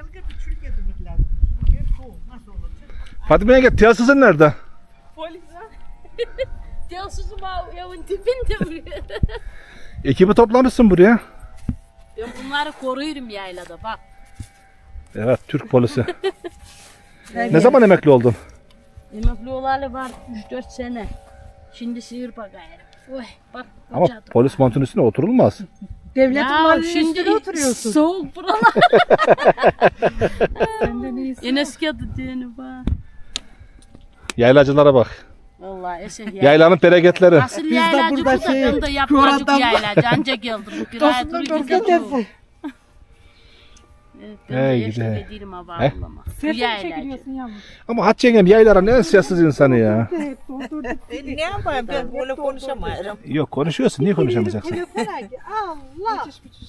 Fatime yenge telsizin nerede? Polis var. Telsizim evin dibinde buraya. Ekibi toplamışsın buraya. Ben bunları koruyorum yaylada bak. Evet, Türk polisi. Ne zaman emekli oldun? Emekli olalı var 3-4 sene. Şimdi sıyır bakayım. Oy bak. Ama polis montun üstüne oturulmaz. Devletin malının üstüne oturuyorsun. Soğuk buralar. Enes geldi diyeni bak. Yaylacılara bak. Vallahi eser Yaylanın bereketleri. Asıl yaylacı bu da ben de yapmacık yaylacı. Anca geldim. Bir ay duruyor. Ben de eşlik edeyim ama ağlama. Sen de çekiliyorsun yavrum. Ama Hatice yengem yayların en sessiz insanı ya. Ne yapayım ben böyle konuşamıyorum. Yok konuşuyorsun, niye konuşamayacaksın? Allah.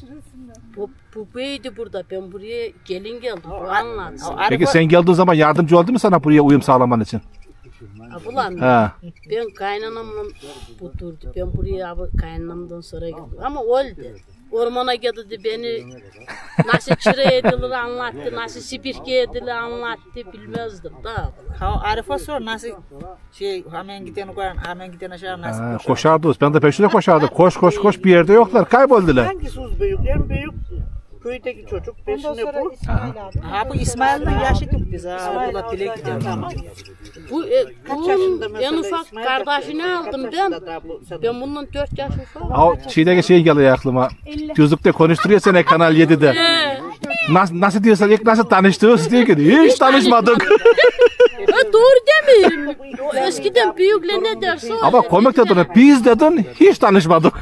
Bu beydi burada. Ben buraya gelin geldim. Bu anlatsın. Peki sen geldiğin zaman yardımcı oldu mu sana buraya uyum sağlaman için? Abulam Ha. ben kaynanamla bu durdu. Ben buraya abi kaynanamdan sonra geldim. Ama oldu. Ormana geldi beni nasıl çıra edilir anlattı, nasıl sipirke edilir anlattı bilmezdim da. Arif'e sor nasıl hemen giden aşağı nasıl Koşardınız, ben de peşine koşardım. Koş koş koş bir yerde yoklar, kayboldular. Hangisi büyük? En büyük köydeki çocuk peşine bu. Bu İsmail'le yaşıttık biz ha. O da dile gidiyor. Bu en ufak kardeşini aldım ben. Ben bundan 4 yaş ufak. Şeydeki şey geliyor aklıma. Gözlükte konuşturuyor seni Kanal 7'de. Nasıl diyorsan ilk nasıl tanıştınız diyor ki hiç tanışmadık. Doğru demiyorum. Eskiden büyükle ne derse Ama komik dedin, biz dedin hiç tanışmadık.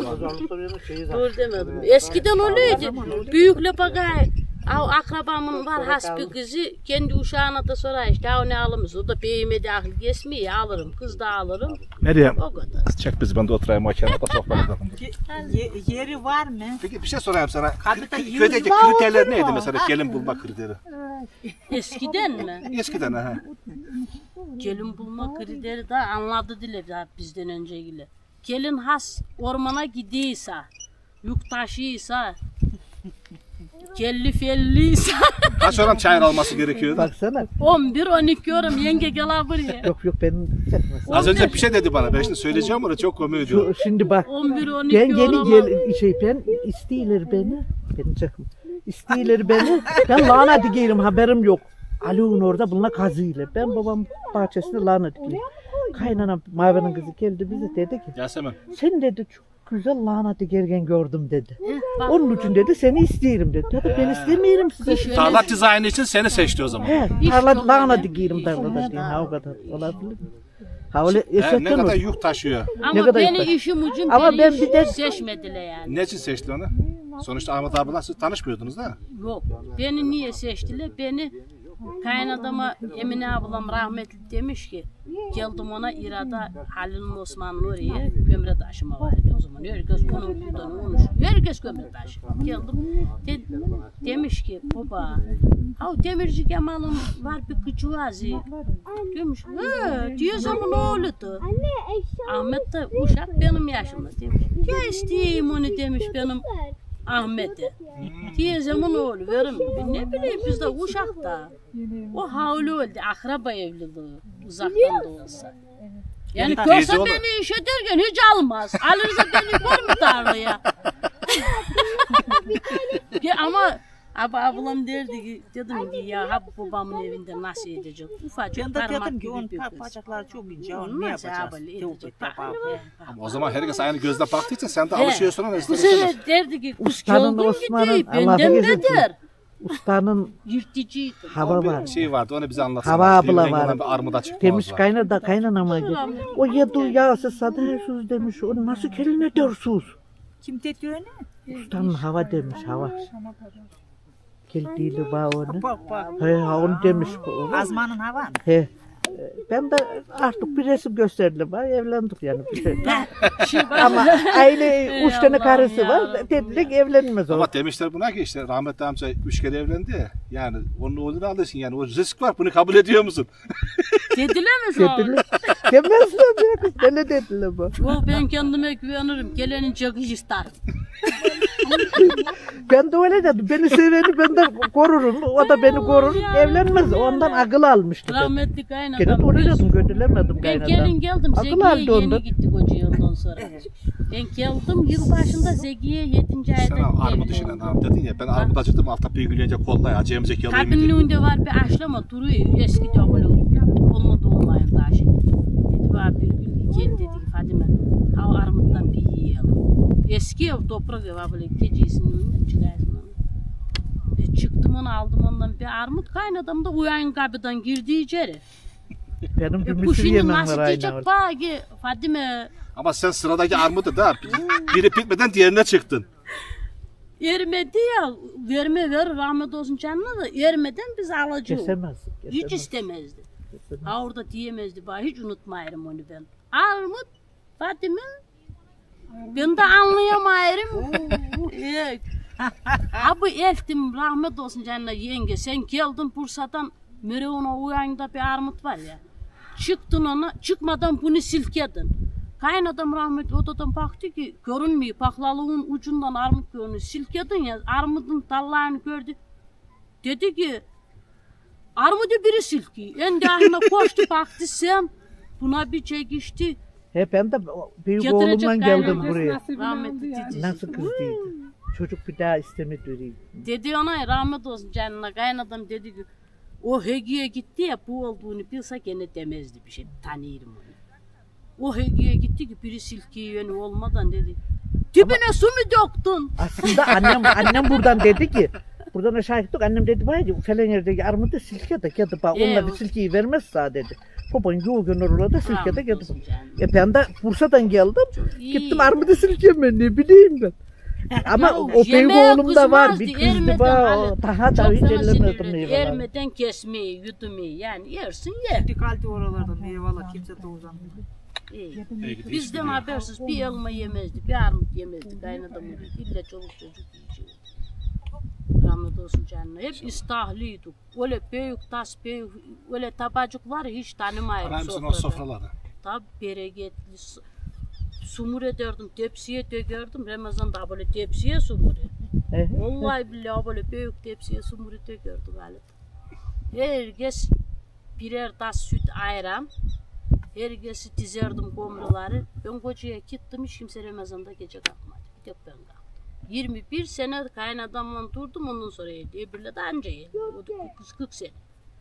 Doğru demedim. Eskiden öyleydi. Büyükle bakay. Akrabamın var has bir kızı kendi uşağına da sorar işte ne alırız o da beyime dahil geçmiyor alırım kız da alırım. Meryem o kadar. Çek bizi ben de oturayım makinede sohbet edelim. Yeri var mı? Peki bir şey sorayım sana. Köydeki kriterler neydi mesela gelin bulma kriteri? Eskiden mi? Eskiden ha. Gelin bulma kriteri de anladı dile bizden önce gibi. Gelin has ormana gidiyse, yük taşıysa, kelli felliyse. Kaç oran çayır alması gerekiyordu? Baksana. 11-12 yorum yenge gel buraya. Yok benim çekmesin. Az önce bir şey dedi bana. Ben şimdi söyleyeceğim ama çok komik diyor. Şimdi bak. 11-12 Ben ben istiyorlar beni. Beni çekme. İstiyorlar beni. Ben lahana dikeyim haberim yok. Ali'nin orada bununla kazıyla. Ben babam bahçesinde lahana dikeyim. Kaynanam Mavi'nin kızı geldi bize dedi ki. Yasemin. Sen dedi çok güzel lahana dikerken gördüm dedi. Onun için dedi seni istiyorum dedi. Dedi ben istemiyorum size. Tarla dizaynı için seni seçti o zaman. He, tarla lahana dikeyim tarlada diye. Ha o kadar olabilir. Ha öyle ne kadar yük taşıyor. Ama kadar beni yük işim ucum ama ben bir de seçmediler yani. Ne için seçti onu? Sonuçta Ahmet abiyle siz tanışmıyordunuz da. Yok. Beni niye seçtiler? Beni kaynadama Emine ablam rahmetli demiş ki geldim ona İrada Halil'in Osman'ın oraya gömre taşıma vardı o zaman. Herkes onun buradan olmuş. Herkes gömre taşı. Geldim. Demiş ki baba demirci Kemal'ın var bir küçüğazı. Demiş diyor zaman oğludu. Ahmet de uşak benim yaşımda demiş. Ya isteyeyim onu demiş benim Ahmet'e. Diye zaman oğlu verim. Ne bileyim bizde uşakta. O havlu öldü. Akraba evliliği. Uzaktan da olsa. Yani görse beni iş ederken hiç almaz. Alırsa beni koy mu tarlaya? Ama ablam derdi ki dedim ki ya babamın evinde nasıl edecek? Ufacık parmak gibi bir kız. Bacakları çok ince. Onu ne yapacağız? Ama o zaman herkes aynı gözle baktıysa sen de alışıyorsun ona. Bu sefer derdi ki kız Ustanın çoldun Osman'ın gidiyor. Benden beter. Ustanın Yırtıcıydı. hava var. Şey vardı onu bize anlatsana. Hava abla var. Bir armuda çıkmaz Demiş var. kaynanama gel. O yedi yağsı sadıyorsunuz demiş. O nasıl kelin edersiniz? Kim dediyor ne? Ustanın hava demiş hava. Geldiğiyle bağ onu. Bak. He onu demiş. Azmanın hava mı? He. Ben de artık bir resim gösterdim. Evlendik yani. Ama aile 3 tane karısı var. Dediler evlenmez o. Ama demişler buna ki işte rahmetli amca 3 kere evlendi ya. Yani onun oğlunu alırsın yani o risk var bunu kabul ediyor musun? Dediler mi sana? Dediler. Demezler bir kız. Öyle dediler bu. Ben kendime güvenirim. Gelenin çok iş isterim. Ben de öyle dedim. Beni seveni ben de korurum. O da beni korur. Evlenmez. Ondan akıl almıştı. Rahmetli Gene kaynanam. de öyle dedim. Gönderlemedim Ben kaynanam. gelin geldim. Akıl Zekiye aldı yeni ondan. gittik hoca ondan sonra. Ben geldim yılbaşında Zekiye 7. ayda Sen armut işinden abi dedin ya ben armut acıdım altta bir gülünce kollay acıyımıza geleyim mi Kalbinin önünde var bir aşlama duruyor. Eski de öyle olmadı olmayın daha şimdi. Dedi bana bir gün gel dedi Fadime. Ha armuttan bir yiyelim. Eski ev toprak ev böyle gecesinin önünden çıkarsın onu. Çıktım onu aldım ondan bir armut kaynadım da uyan kapıdan girdi içeri. Benim bir Bu mısır şimdi yemem var nasıl aynı diyecek orada. bana Fadime. Ama sen sıradaki armudu da biri bitmeden diğerine çıktın. Ermedi ya, verme ver rahmet olsun canına da ermeden biz alacağız. Kesemez. Hiç istemezdi. Ha orada diyemezdi bana, hiç unutmayarım onu ben. Armut, Fatime, ben de anlayamayarım. Abi eltim rahmet olsun canına yenge, sen geldin Bursa'dan, Mereon'a uyanda bir armut var ya. Çıktın ona, çıkmadan bunu silkedin. Kaynadam rahmetli odadan baktı ki görünmüyor. Baklalığın ucundan armut görünüyor. Silkedin ya armudun dallarını gördü. Dedi ki armudu biri silki. En dahine koştu baktı sen. Buna bir çekişti. He ben de büyük Getirecek oğlumla geldim kaynanası buraya. Rahmetli dedi. Nasıl kızdıydı. Çocuk bir daha istemedi. Dedi ona rahmet olsun canına. Kaynadam dedi ki o Hegi'ye gitti ya bu olduğunu bilse gene demezdi bir şey. Tanıyorum onu. O Hegi'ye gitti ki biri silkiyi yönü olmadan dedi. Dibine su mu döktün? Aslında annem buradan dedi ki buradan aşağı gittik annem dedi bana ki falan yerdeki armudu silke de geldi bak onlar bir silkeyi vermezse dedi. Baban yol gönür orada silke de geldi. Ben de Bursa'dan geldim. Gittim armudu silkeme ne bileyim ben. Ama o büyük oğlum da var bir kızdı bak daha da hiç ellemedim meyveler. Ermeden kesmeyi yudumayı yani yersin ye. Dikkatli oralarda meyveler kimse doğuzamıyor. Bizden habersiz bir elma yemezdi, bir armut yemezdi. Kaynadamı illa çoluk çocuk yiyeceğiz. Rahmet olsun canına. Hep istahlıydık. Öyle büyük tas, büyük öyle tabacıklar hiç tanımayız. Araymışsın o sofraları. Tabi bereketli. Sumur ederdim, tepsiye dökerdim. Ramazan'da böyle tepsiye sumuru. Vallahi billahi böyle büyük tepsiye sumuru dökerdim galiba. Herkes birer tas süt ayran. Herkesi dizerdim komruları. Ben kocaya gittim, hiç kimse Ramazan'da gece kalkmadı. Bir tek ben kalktım. 21 sene kaynadamla durdum, ondan sonra yedi. Öbürle de anca yedi. O da 40 sene.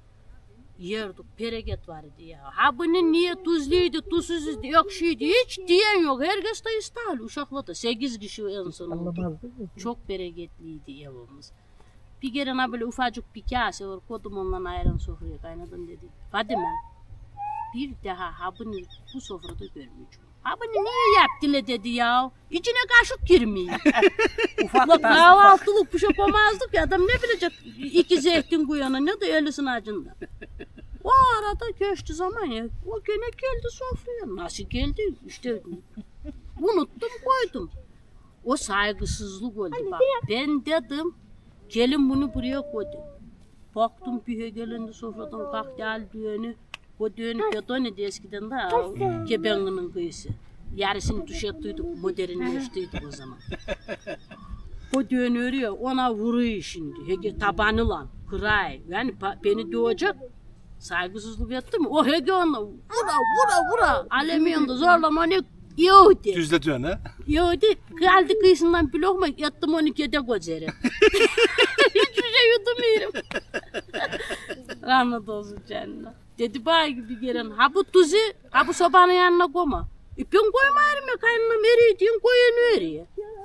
Yerdik, bereket vardı ya. Ha bunun niye tuzluydu, tuzsuzdu, ekşiydi, hiç diyen yok. Herkes de istahlı, uşakla da 8 kişi en sonunda. Çok bereketliydi evimiz. Bir kere böyle ufacık bir kase var, kodum onunla ayran sofraya kaynadım dedi. Fadime, bir daha ha bunu bu sofrada görmeyeceğim. Ha bunu niye yaptılar dedi ya. İçine kaşık girmiyor. Ufak kahvaltılık bir şey yapamazdık ya. Adam ne bilecek 2 zeytin koyana ne de elisin acında. O arada geçti zaman ya. O gene geldi sofraya. Nasıl geldi? İşte unuttum koydum. O saygısızlık oldu bak. Ben dedim gelin bunu buraya koydu. Baktım bir gelindi sofradan kalktı aldı önü. O düğünü beton idi eskiden de Kebengi'nin kıyısı. Yarısını tuşettiydik, modernleştiydik o zaman. O düğünü örüyor, ona vuruyor şimdi. Hege tabanı lan, kıray. Yani beni doğacak, saygısızlık etti mi? O hege ona vura. Alemin yanında zorlama ne Yahudi. Düzletiyorsun ha? Yahudi geldi kıyısından bir lokma yattım 12'de gözleri. Hiçbir şey yudumuyorum. Rahmet olsun canına. Dedi bana gibi gelen ha bu tuzu ha bu sobanın yanına koyma. Ben koymayarım ya kaynanam eridiğin koyunu eriyor.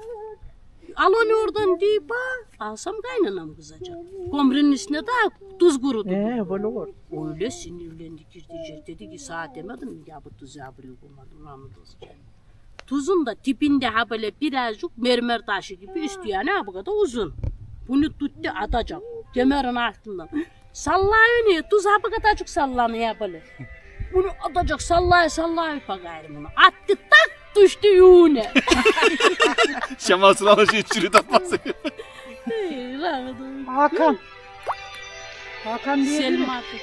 Al onu oradan deyip alsam kaynanam kızacak. Komrinin üstüne de tuz kurudu. Böyle olur. Öyle sinirlendi girdi. Dedi ki saat demedim ya bu tuzu buraya koymadım. Rahmet olsun canım. Tuzun da tipinde ha böyle birazcık mermer taşı gibi üstü yani ha bu kadar uzun. Bunu tuttu atacak. Kemerin altından. Sallayın ya, tuz ha bu kadarcık sallanıyor böyle. Bunu atacak sallay bakayım bunu. Attı tak düştü yuğune. Şamasını alınca hiç çürü tatması. Hakan diye Selim artık.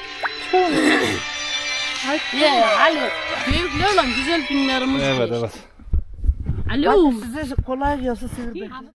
Alo. Büyükler lan güzel günlerimiz. Evet. Alo. Size kolay gelsin.